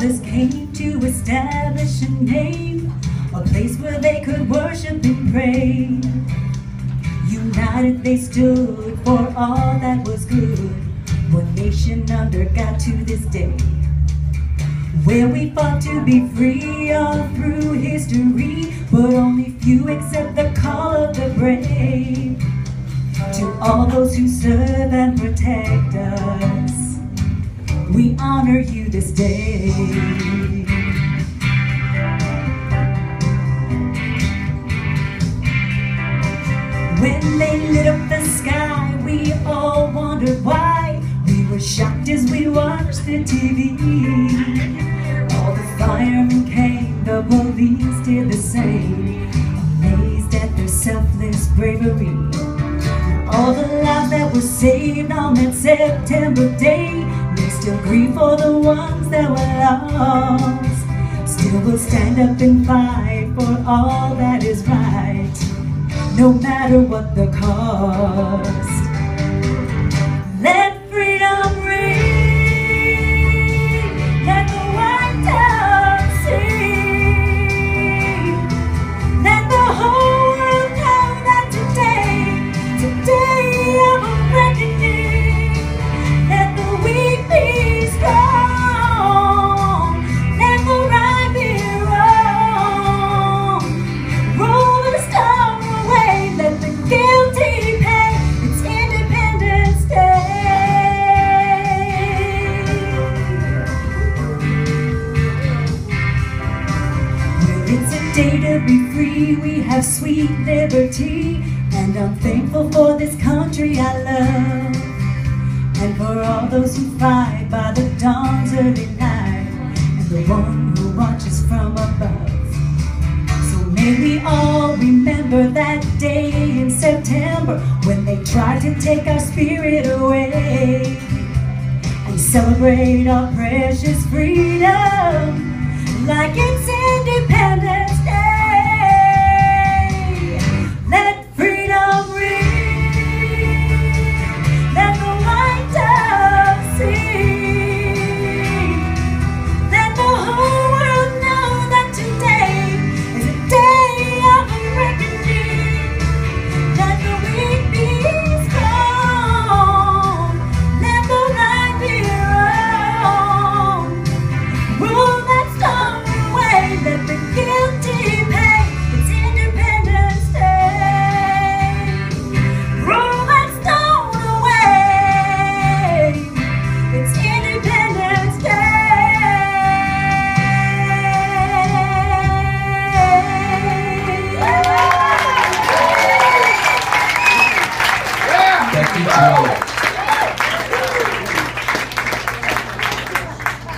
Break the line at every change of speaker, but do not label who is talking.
fathers came to establish a name, a place where they could worship and pray. United they stood for all that was good, one nation under God to this day. Where we fought to be free all through history, but only few accept the call of the brave. To all those who serve and protect us, we honor you this day. When they lit up the sky, we all wondered why. We were shocked as we watched the TV. All the firemen came, the police did the same, amazed at their selfless bravery. All the lives that were saved on that September day, they still grieve for the ones that were lost. Still we'll stand up and fight for all that is right, no matter what the cost. Let freedom ring, let the white dove sing, let the whole world know that today of a reckoning. Let the weak be strong, let the right be wrong. Roll the star away, let the guilty pay. It's Independence Day. Well, it's a day to be free, we have sweet liberty, and I'm thankful for this country I love, and for all those who fight by the dawn's early light, and the one who watches from above. So may we all remember that day in September when they tried to take our spirit away, and celebrate our precious freedom like it's Independence